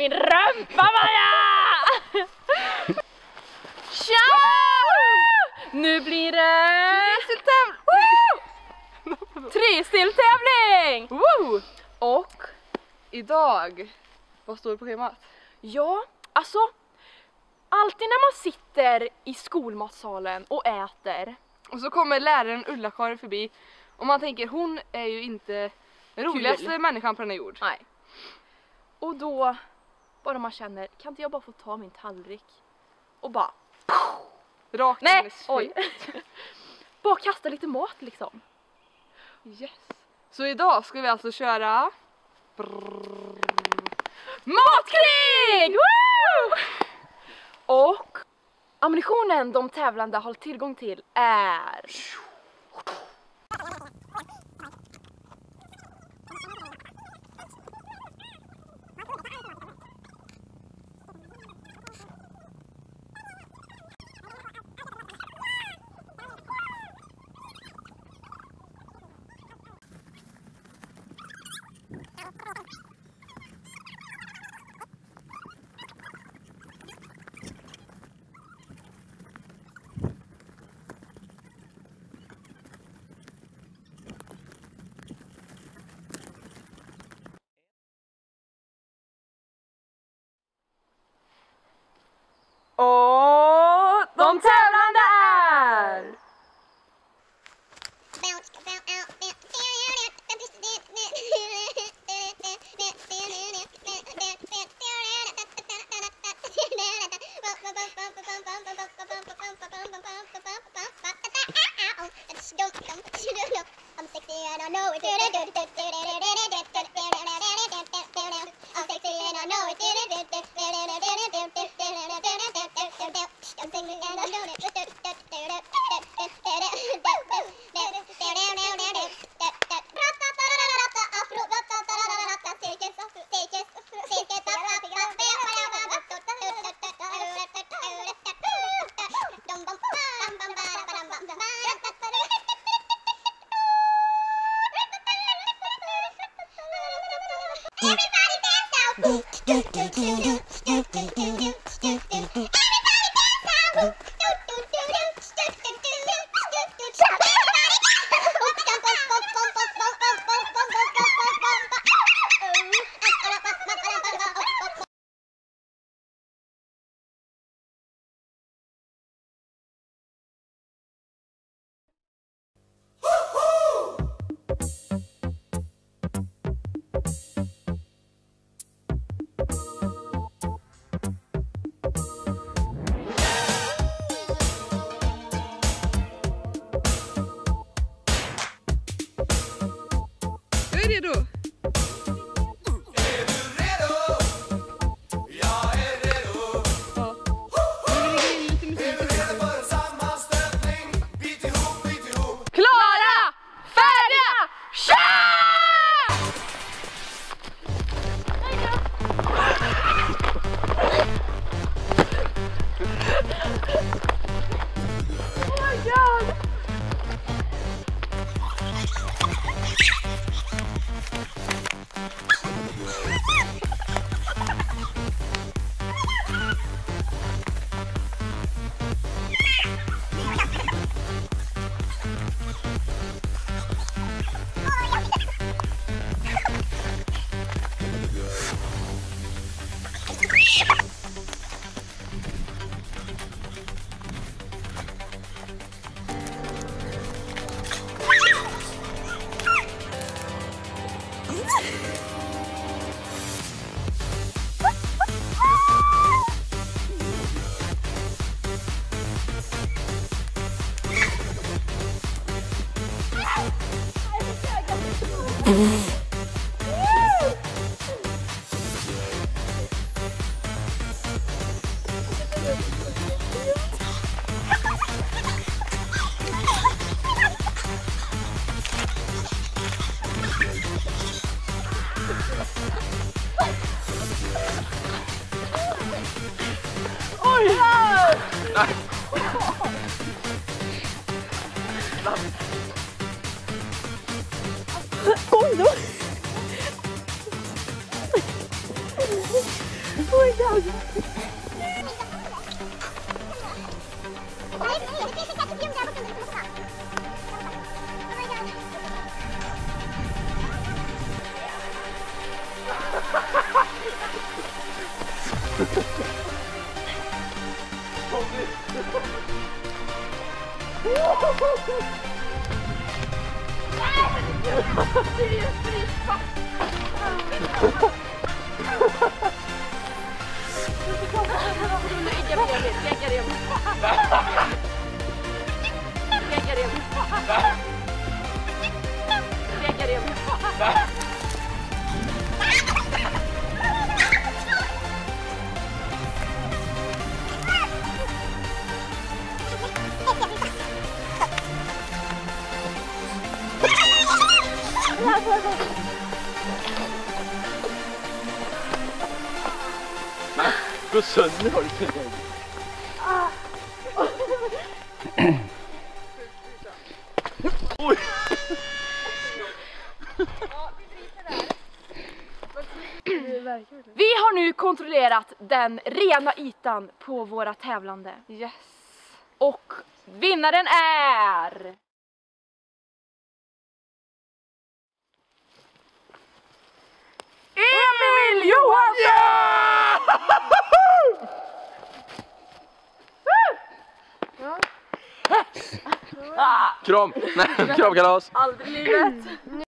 min rumpa, Maja! Tja! Nu blir det tristeltävling! Och idag, vad står det på schemat? Ja, alltså alltid när man sitter i skolmatsalen och äter. Och så kommer läraren Ulla-Karin förbi och man tänker, hon är ju inte den roligaste människan på den här jord. Nej. Och då bara man känner, kan inte jag bara få ta min tallrik och bara Rakt in i nej, sprit. oj. Bara kasta lite mat liksom. Yes. Så idag ska vi alltså köra matkrig! Woo! Och ammunitionen de tävlande har tillgång till är och de tävlande är I'm sexy and I know it. I'm sexy and I know it. I'm singing and I know it. Everybody dance out. Everybody dance out. Jag är redo. Är du redo? Jag är redo. Ja. Nu lägger in lite musik. Är du redo för en sammanstötning? Bit ihop. klara, färdiga, kör! Oh my god! Oj då! Gå sönder har du sett. Oj! Vi har nu kontrollerat den rena ytan på våra tävlande. Yes. Och vinnaren är... Emil Johansson! Kram! Nej, kramkalas! Aldrig i livet.